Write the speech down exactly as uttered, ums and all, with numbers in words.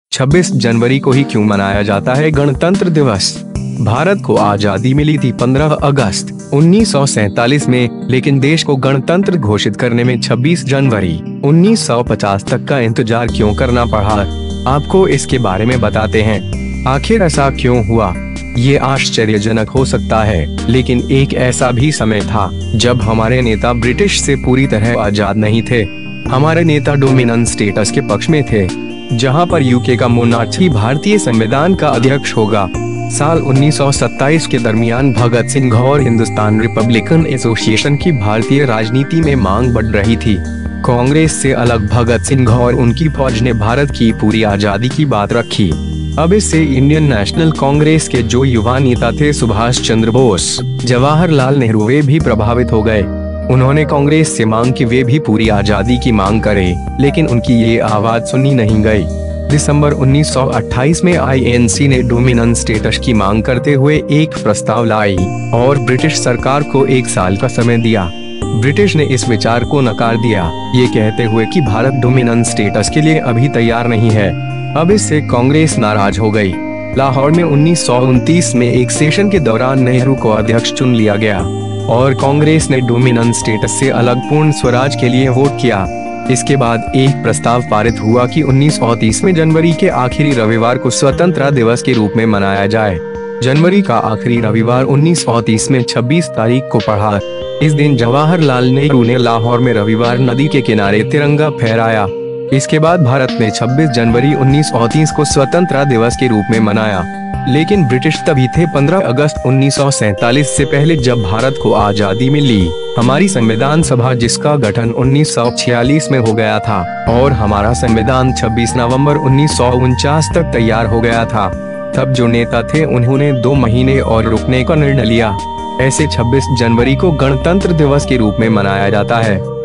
छब्बीस जनवरी को ही क्यों मनाया जाता है गणतंत्र दिवस? भारत को आजादी मिली थी पंद्रह अगस्त उन्नीस सौ सैंतालीस में, लेकिन देश को गणतंत्र घोषित करने में छब्बीस जनवरी उन्नीस सौ पचास तक का इंतजार क्यों करना पड़ा? आपको इसके बारे में बताते हैं। आखिर ऐसा क्यों हुआ? ये आश्चर्यजनक हो सकता है, लेकिन एक ऐसा भी समय था जब हमारे नेता ब्रिटिश से पूरी तरह आजाद नहीं थे। हमारे नेता डोमिनेंट स्टेटस के पक्ष में थे, जहां पर यूके का मोनार्च ही भारतीय संविधान का अध्यक्ष होगा। साल उन्नीस सौ सत्ताईस के दरमियान भगत सिंह और हिंदुस्तान रिपब्लिकन एसोसिएशन की भारतीय राजनीति में मांग बढ़ रही थी। कांग्रेस से अलग भगत सिंह और उनकी फौज ने भारत की पूरी आजादी की बात रखी। अब इससे इंडियन नेशनल कांग्रेस के जो युवा नेता थे सुभाष चंद्र बोस, जवाहरलाल नेहरू, वे भी प्रभावित हो गए। उन्होंने कांग्रेस से मांग की वे भी पूरी आजादी की मांग करें, लेकिन उनकी ये आवाज सुनी नहीं गई। दिसंबर उन्नीस सौ अट्ठाईस में आई एन सी ने डोमिनेंट स्टेटस की मांग करते हुए एक प्रस्ताव लाई और ब्रिटिश सरकार को एक साल का समय दिया। ब्रिटिश ने इस विचार को नकार दिया, ये कहते हुए कि भारत डोमिनेंट स्टेटस के लिए अभी तैयार नहीं है। अब इससे कांग्रेस नाराज हो गई। लाहौर में उन्नीस सौ उनतीस में एक सेशन के दौरान नेहरू को अध्यक्ष चुन लिया गया और कांग्रेस ने डोमिनेंट स्टेटस से अलग पूर्ण स्वराज के लिए वोट किया। इसके बाद एक प्रस्ताव पारित हुआ कि उन्नीस सौ तीस में जनवरी के आखिरी रविवार को स्वतंत्रता दिवस के रूप में मनाया जाए। जनवरी का आखिरी रविवार उन्नीस सौ तीस में छब्बीस तारीख को पड़ा। इस दिन जवाहरलाल नेहरू ने लाहौर में रविवार नदी के किनारे तिरंगा फहराया। इसके बाद भारत ने छब्बीस जनवरी उन्नीस सौ तीस को स्वतंत्रता दिवस के रूप में मनाया। लेकिन ब्रिटिश तभी थे पंद्रह अगस्त उन्नीस सौ सैंतालीस से पहले, जब भारत को आजादी मिली। हमारी संविधान सभा, जिसका गठन उन्नीस सौ छियालीस में हो गया था, और हमारा संविधान छब्बीस नवंबर उन्नीस सौ उनचास तक तैयार हो गया था। तब जो नेता थे उन्होंने दो महीने और रुकने का निर्णय लिया। ऐसे छब्बीस जनवरी को गणतंत्र दिवस के रूप में मनाया जाता है।